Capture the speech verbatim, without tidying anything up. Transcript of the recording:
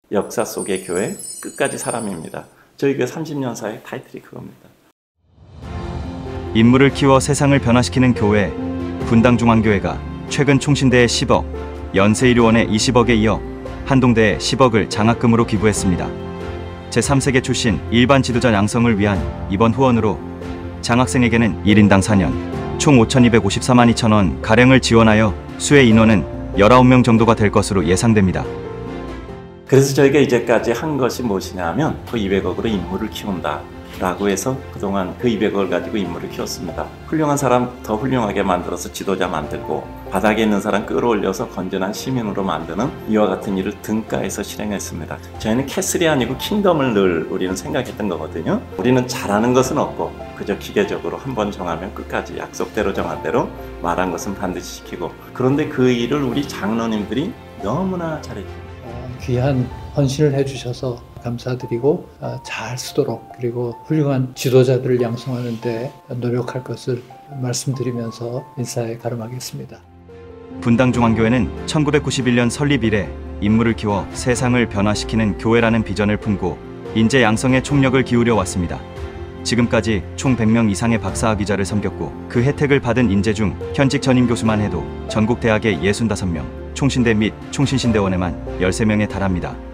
역사 속의 교회, 끝까지 사람입니다. 저희 교회 삼십 년 사의 타이틀이 그겁니다. 인물을 키워 세상을 변화시키는 교회, 분당중앙교회가 최근 총신대에 십억, 연세일요원에 이십억에 이어 한동대에 십억을 장학금으로 기부했습니다. 제삼 세계 출신 일반 지도자 양성을 위한 이번 후원으로 장학생에게는 일 인당 사 년, 총 오천이백오십사만 이천 원 가량을 지원하여 수혜 인원은 열아홉 명 정도가 될 것으로 예상됩니다. 그래서 저희가 이제까지 한 것이 무엇이냐면 그 이백억으로 인물을 키운다 라고 해서 그동안 그 이백억을 가지고 인물을 키웠습니다. 훌륭한 사람 더 훌륭하게 만들어서 지도자 만들고 바닥에 있는 사람 끌어올려서 건전한 시민으로 만드는 이와 같은 일을 등가해서 실행했습니다. 저희는 캐슬이 아니고 킹덤을 늘 우리는 생각했던 거거든요. 우리는 잘하는 것은 없고 그저 기계적으로 한번 정하면 끝까지 약속대로 정한 대로 말한 것은 반드시 지키고, 그런데 그 일을 우리 장로님들이 너무나 잘했죠. 귀한 헌신을 해주셔서 감사드리고 잘 쓰도록, 그리고 훌륭한 지도자들을 양성하는 데 노력할 것을 말씀드리면서 인사에 가름하겠습니다. 분당중앙교회는 천구백구십일 년 설립 이래 인물을 키워 세상을 변화시키는 교회라는 비전을 품고 인재 양성에 총력을 기울여 왔습니다. 지금까지 총 백 명 이상의 박사학위자를 섬겼고 그 혜택을 받은 인재 중 현직 전임 교수만 해도 전국 대학의 육십오 명, 총신대 및 총신신대원에만 열세 명에 달합니다.